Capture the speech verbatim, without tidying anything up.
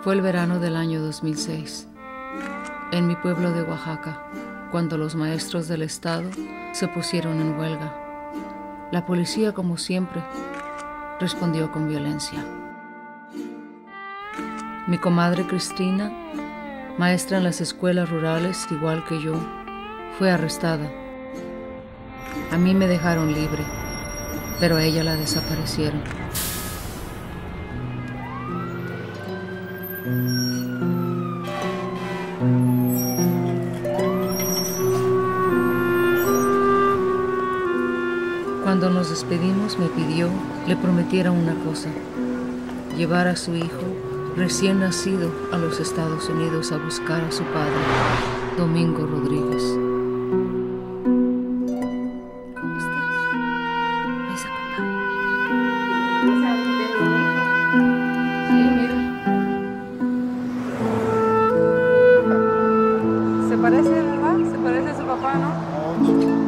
Fue el verano del año dos mil seis, en mi pueblo de Oaxaca, cuando los maestros del estado se pusieron en huelga. La policía, como siempre, respondió con violencia. Mi comadre Cristina, maestra en las escuelas rurales igual que yo, fue arrestada. A mí me dejaron libre, pero a ella la desaparecieron. Cuando nos despedimos me pidió le prometiera una cosa: llevar a su hijo recién nacido a los Estados Unidos a buscar a su padre, Domingo Rodríguez. ¿Cómo estás? ¿Ves a papá? Sí, mira. Se parece, ¿verdad? Se parece a su papá, ¿no?